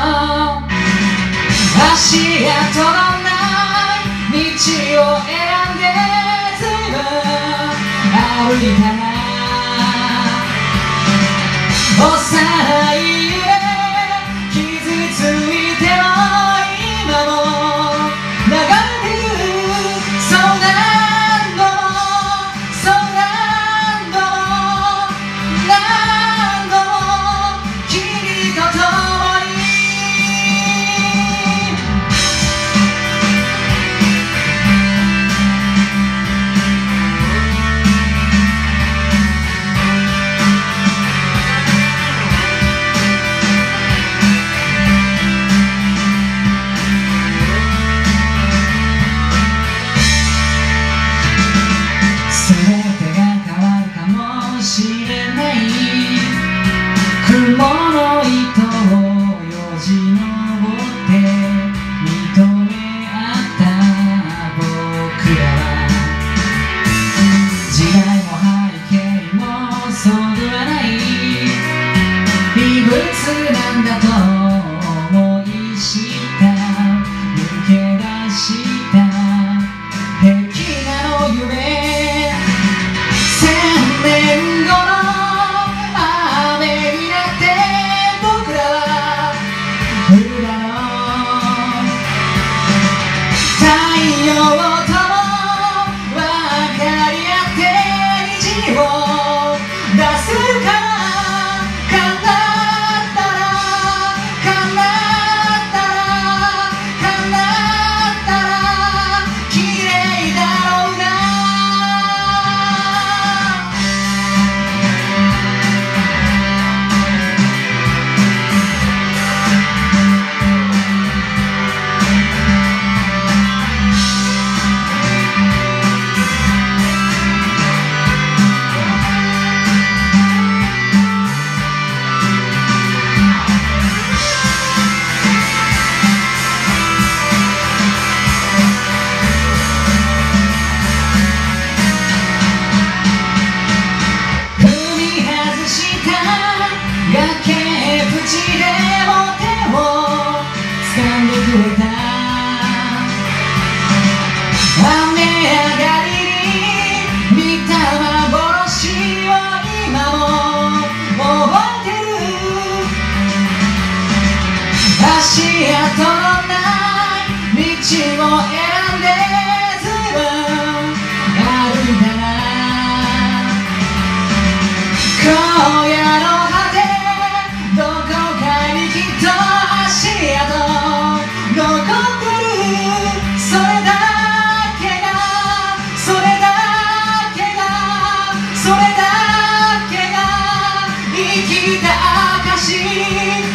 足跡のない道を選んでずいぶん歩いたな。幼い夢傷ついても今も流れてる。そう何度もそう何度も何度も君と共に雲の糸をよじ登って認め合った僕らは時代も背景もそぐわない異物なんだと思い知った抜け出した平気なの夢1000年後の足跡のない道を選んでずいぶん歩いたな。荒野の果てどこかにきっと足跡残ってる。それだけがそれだけがそれだけが生きた証。